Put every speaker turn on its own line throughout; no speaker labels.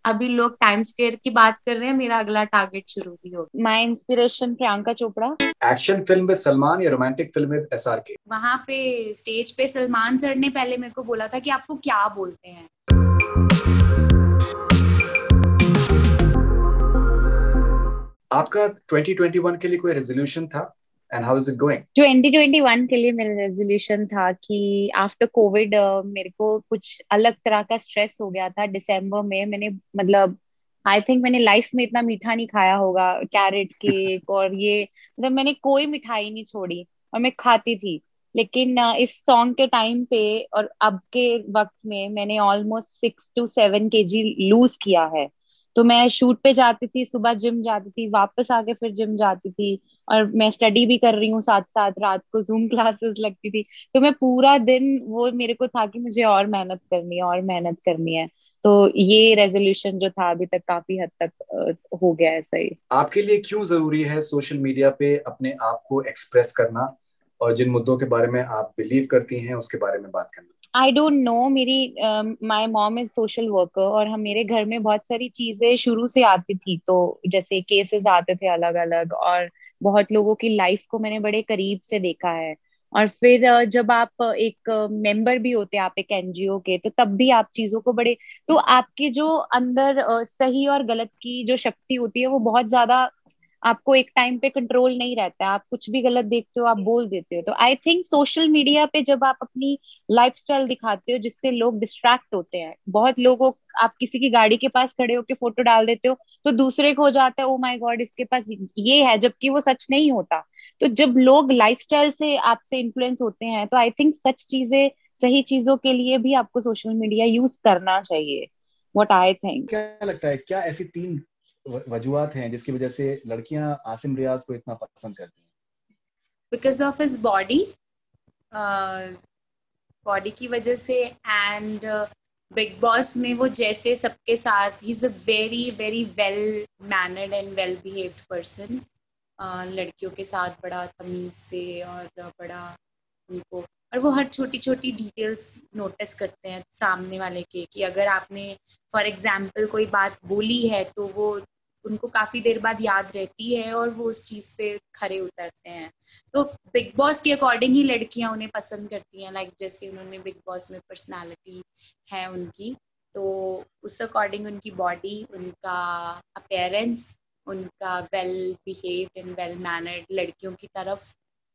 अभी लोग time square की बात कर रहे हैं, मेरा अगला टारगेट शुरू भी हो गया।
My inspiration Priyanka Chopra.
Action film with Salman या रोमांटिक फिल्म विद SRK?
वहां पे स्टेज पे सलमान सर ने पहले मेरे को बोला था कि आपको क्या बोलते हैं।
आपका 2021 के लिए कोई रेजोल्यूशन था and how is it going?
2021 के लिए मेरा रेजोल्यूशन था कि आफ्टर कोविड मेरे को कुछ अलग तरह का स्ट्रेस हो गया था। दिसंबर में मैंने मतलब आई थिंक मैंने लाइफ में इतना मीठा नहीं खाया होगा, कैरेट केक और ये मतलब मैंने कोई मिठाई नहीं छोड़ी और मैं खाती थी। लेकिन इस सॉन्ग के टाइम पे और अब के वक्त में मैंने ऑलमोस्ट 6 to 7 kg लूज किया है। तो मैं शूट पे जाती थी, सुबह जिम जाती थी, वापस आके फिर जिम जाती थी और मैं स्टडी भी कर रही हूँ साथ साथ, रात को जूम क्लासेस लगती थी। तो मैं पूरा दिन वो मेरे को था कि मुझे और मेहनत करनी है और मेहनत करनी है। तो ये रेजोल्यूशन जो था अभी तक काफी हद तक हो गया है सही।
आपके लिए क्यों जरूरी है सोशल मीडिया पे अपने आप को एक्सप्रेस करना और जिन मुद्दों के बारे में आप बिलीव करती हैं उसके बारे में बात करना?
आई डोंट नो, मेरी my mom is social worker और हम मेरे घर में बहुत सारी चीजें शुरू से आती थी। तो जैसे केसेस आते थे अलग अलग और बहुत लोगों की लाइफ को मैंने बड़े करीब से देखा है। और फिर जब आप एक मेंबर भी होते हैं आप एक एनजीओ के, तो तब भी आप चीजों को बड़े, तो आपके जो अंदर सही और गलत की जो शक्ति होती है वो बहुत ज्यादा आपको एक टाइम पे कंट्रोल नहीं रहता है। आप कुछ भी गलत देखते हो आप बोल देते हो। तो आई थिंक सोशल मीडिया पे जब आप अपनी लाइफस्टाइल दिखाते हो जिससे लोग डिस्ट्रैक्ट होते हैं, बहुत लोगों, आप किसी की गाड़ी के पास खड़े होकर फोटो डाल देते हो तो दूसरे को हो जाता है ओ माय गॉड इसके पास ये है, जबकि वो सच नहीं होता। तो जब लोग लाइफस्टाइल से आपसे इन्फ्लुएंस होते हैं तो आई थिंक सच चीजें, सही चीजों के लिए भी आपको सोशल मीडिया यूज करना चाहिए, व्हाट आई थिंक।
क्या लगता है, क्या ऐसी 3 वजूहात हैं जिसकी वजह से लड़कियां आसिम रियाज को इतना पसंद करती हैं?
Because of his body, body की वजह से। एंड बिग बॉस में वो जैसे सबके साथ, he is a very very well mannered and well behaved person. लड़कियों के साथ बड़ा तमीज से और बड़ा उनको, और वो हर छोटी छोटी डिटेल्स नोटिस करते हैं सामने वाले के, कि अगर आपने फॉर एग्जाम्पल कोई बात बोली है तो वो उनको काफी देर बाद याद रहती है और वो उस चीज पे खरे उतरते हैं। तो बिग बॉस के अकॉर्डिंग ही लड़कियां उन्हें पसंद करती हैं, लाइक जैसे उन्होंने बिग बॉस में पर्सनालिटी है उनकी, तो उस अकॉर्डिंग उनकी बॉडी, उनका अपेयरेंस, उनका well behaved and well mannered लड़कियों की तरफ।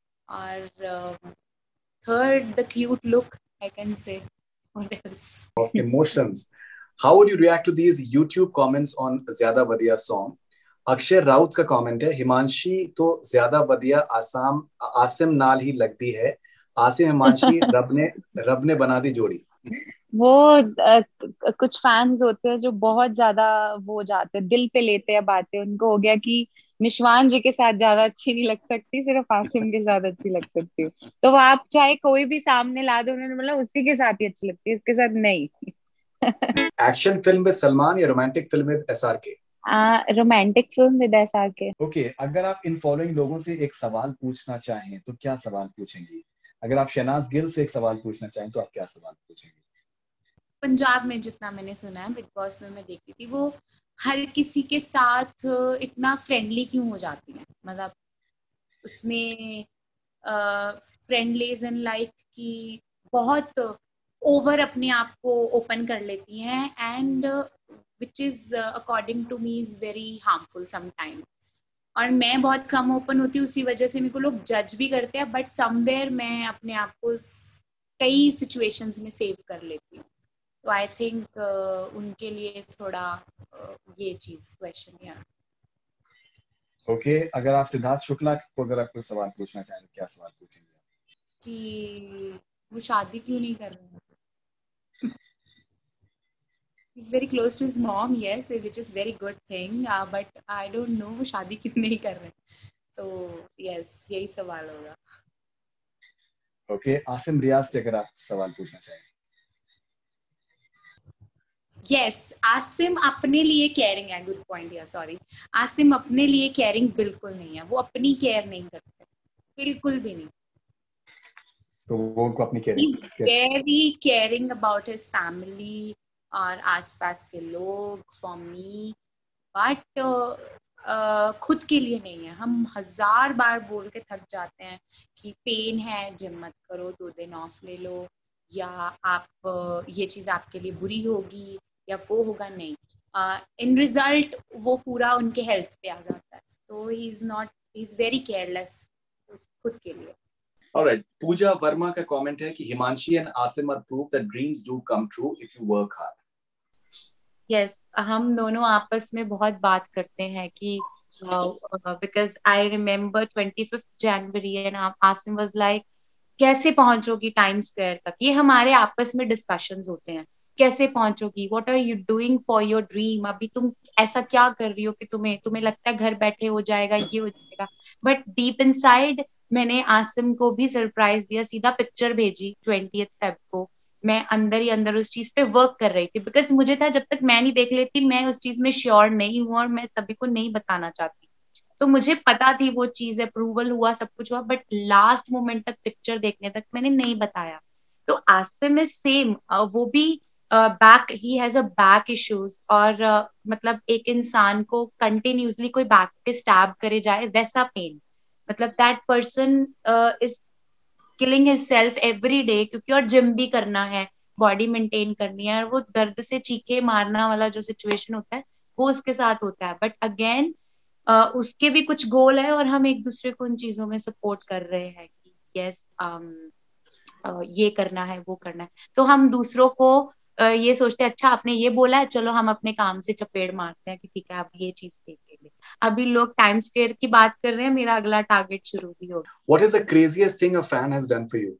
और third, the cute look, I can say, what else?
Of emotions. How would you react to these YouTube comments on ज्यादा वधिया song? अक्षय राउत का कमेंट है, हिमांशी तो ज्यादा वधिया आसिम नाल ही लगती है। आसिम हिमांशी रब ने बना दी जोड़ी।
वो कुछ फैंस होते हैं जो बहुत ज्यादा वो हो जाते हैं, दिल पे लेते हैं बातें। उनको हो गया कि निशवान जी के साथ ज्यादा अच्छी नहीं लग सकती, सिर्फ आसिम के साथ अच्छी लग सकती हूँ। तो वो आप चाहे कोई भी सामने ला दो, उन्होंने बोला उसी के साथ ही अच्छी लगती है, इसके साथ नहीं।
एक्शन फिल्म विद सलमान या romantic film with SRK?
Romantic film with SRK।
Okay, अगर आप इन फॉलोइंग लोगों से एक सवाल पूछना चाहें तो क्या सवाल पूछेंगी? अगर आप शहनाज गिल से एक सवाल पूछना चाहें तो आप क्या सवाल पूछेंगी?
पंजाब में जितना मैंने सुना है, बिग बॉस में मैं देखती थी, वो हर किसी के साथ इतना फ्रेंडली क्यों हो जाती है, मतलब उसमें फ्रेंडलीज इन लाइक कि बहुत ओवर अपने आप को ओपन कर लेती हैं, and which is according to me is very harmful sometime. और मैं बहुत कम ओपन होती हूँ, उसी वजह से मेरे को लोग जज भी करते हैं, बट समवेयर मैं अपने आप को कई सिचुएशंस में सेव कर लेती हूँ। तो आई थिंक उनके लिए थोड़ा ये चीज क्वेश्चन है।
ओके, अगर आप सिद्धार्थ शुक्ला को अगर आप कोई सवाल पूछना चाहें तो क्या सवाल पूछेंगे?
कि वो शादी क्यों नहीं कर रहे हैं। He's very close to his mom, yes, which is very good thing, but I don't know वो शादी क्यों नहीं कर रहे हैं। तो yes, यही सवाल होगा।
ओके, आसिम रियाज से अगर आप सवाल पूछना चाहें।
यस, आसिम अपने लिए केयरिंग है, गुड पॉइंट, या सॉरी, आसिम अपने लिए केयरिंग बिल्कुल नहीं है, वो अपनी केयर नहीं करते, बिल्कुल भी नहीं।
तो वो उनको अपनी
He's
caring
very caring about his family, और आसपास के लोग, फॉर मी, बट खुद के लिए नहीं है। हम 1000 बार बोल के थक जाते हैं कि पेन है, जिम मत करो, 2 दिन ऑफ ले लो, या आप ये चीज़ आपके लिए बुरी होगी या वो होगा, नहीं। इन रिजल्ट वो पूरा उनके हेल्थ पे आ जाता है। तो ही इज वेरी केयरलेस खुद के लिए।
Alright, पूजा वर्मा का कमेंट है कि Himanshi and Asim are proof that dreams do come true if you work hard.
Yes, हम दोनों आपस में बहुत बात करते हैं कि because I remember 25th January and Asim was like कैसे पहुंचोगी टाइम स्क्वायर तक। ये हमारे आपस में डिस्कशंस होते हैं, कैसे पहुंचोगी, what are you doing for your dream, अभी तुम ऐसा क्या कर रही हो कि तुम्हें लगता है घर बैठे हो जाएगा, ये हो जाएगा। बट डीप इनसाइड मैंने आसिम को भी सरप्राइज दिया, सीधा पिक्चर भेजी 20th फेब को। मैं अंदर ही अंदर उस चीज पे वर्क कर रही थी, बिकॉज मुझे था जब तक मैं नहीं देख लेती मैं उस चीज में श्योर नहीं हूँ और मैं सभी को नहीं बताना चाहती। तो मुझे पता थी वो चीज, अप्रूवल हुआ, सब कुछ हुआ, बट लास्ट मोमेंट तक, पिक्चर देखने तक मैंने नहीं बताया। तो आसिम इज सेम, वो भी back, he has a back issues, और मतलब एक इंसान को कंटिन्यूसली कोई बैक पे स्टैब करे जाए वैसा पेन, मतलब that person is killing himself every day, क्योंकि और जिम भी करना है, बॉडी मेंटेन करनी है, और वो दर्द से चीखे मारना वाला जो सिचुएशन होता है वो उसके साथ होता है। बट अगेन उसके भी कुछ गोल है और हम एक दूसरे को उन चीजों में सपोर्ट कर रहे हैं कि यस, ये करना है, वो करना है। तो हम दूसरों को ये सोचते हैं, अच्छा आपने ये बोला है, चलो हम अपने काम से चपेड़ मारते हैं कि ठीक है आप ये चीज देख लीजिए। अभी लोग टाइम स्क्वायर की बात कर रहे हैं, मेरा अगला टारगेट शुरू भी होगा।
What is the craziest thing a fan has done for you?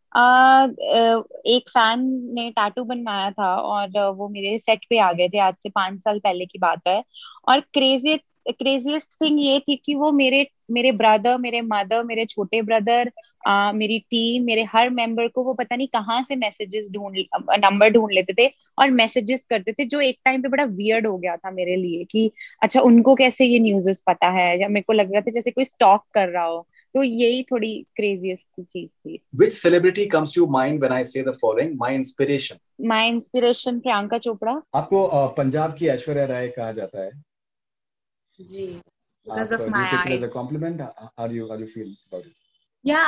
एक फैन ने टैटू बनवाया था और वो मेरे सेट पे आ गए थे, आज से 5 साल पहले की बात है। और क्रेजीएस्ट थिंग ये थी कि वो मेरे मेरे ब्रदर, मेरे मदर, मेरे छोटे ब्रदर, मेरी टीम, मेरे हर मेंबर को वो पता नहीं कहाँ से मैसेजेस नंबर ढूंढ लेते थे और मैसेजेस करते थे, जो एक टाइम पे बड़ा वियर्ड हो गया था मेरे लिए कि अच्छा उनको कैसे ये न्यूज़ेस पता है, या मेरे को लग रहा था जैसे कोई स्टॉक कर रहा हो। तो यही थोड़ी क्रेजीएस्ट चीज थी।
Which celebrity comes to your mind when I say the following? My inspiration.
My inspiration Priyanka Chopra.
आपको पंजाब की ऐश्वर्या राय कहा जाता है।
जी, because
आप
of
do
my
you take it as
eyes.
a compliment? How do you feel about it?
Yeah,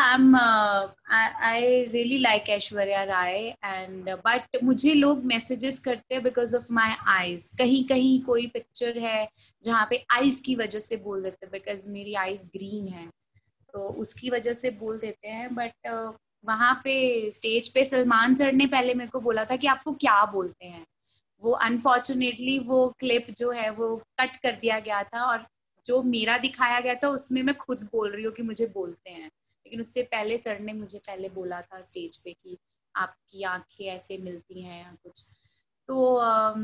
I really like Aishwarya Rai, and but मुझे लोग messages करते हैं because of my eyes. कहीं कहीं कोई पिक्चर है जहाँ पे आईज की वजह से बोल देते हैं, because मेरी आईज ग्रीन है तो उसकी वजह से बोल देते हैं। बट वहाँ पे स्टेज पे सलमान सर ने पहले मेरे को बोला था कि आपको क्या बोलते हैं। वो अनफॉर्चुनेटली वो क्लिप जो है वो कट कर दिया गया था, और जो मेरा दिखाया गया था उसमें मैं खुद बोल रही हूँ कि मुझे बोलते हैं, लेकिन उससे पहले सर ने मुझे पहले बोला था स्टेज पे कि आपकी आंखें ऐसे मिलती हैं या कुछ। तो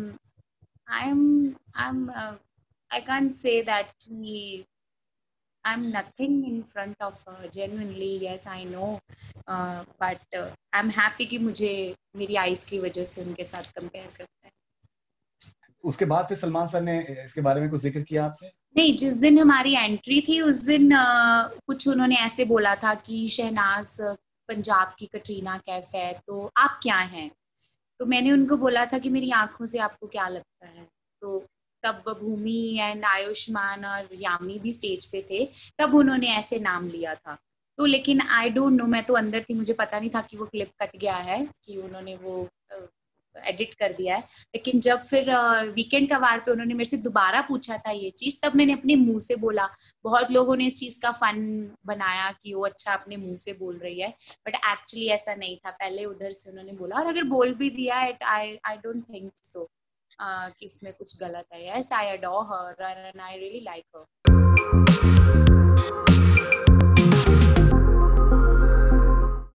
आई कैन से दैट कि I'm nothing in front of her. Genuinely, yes, I know. But I'm happy कि मुझे मेरी आइज की वजह से उनके साथ कंपेयर करता है।
उसके बाद फिर सलमान सर ने इसके बारे में कुछ जिक्र किया आपसे?
नहीं, जिस दिन हमारी एंट्री थी उस दिन कुछ उन्होंने ऐसे बोला था कि शहनाज पंजाब की कटरीना कैफ है, तो आप क्या हैं? तो मैंने उनको बोला था कि मेरी आंखों से आपको क्या लगता है? तो तब भूमि एंड आयुष्मान और यामी भी स्टेज पे थे, तब उन्होंने ऐसे नाम लिया था। तो लेकिन आई डोंट नो, मैं तो अंदर थी, मुझे पता नहीं था कि वो क्लिप कट गया है, कि उन्होंने वो एडिट कर दिया है। लेकिन जब फिर वीकेंड का वार पे उन्होंने मेरे से दोबारा पूछा था ये चीज, तब मैंने अपने मुंह से बोला। बहुत लोगों ने इस चीज का फन बनाया कि वो अच्छा अपने मुंह से बोल रही है, बट एक्चुअली ऐसा नहीं था। पहले उधर से उन्होंने बोला, और अगर बोल भी दिया आई डोंट थिंक सो कि इसमें कुछ गलत है। Yes, I adore her and I really like her.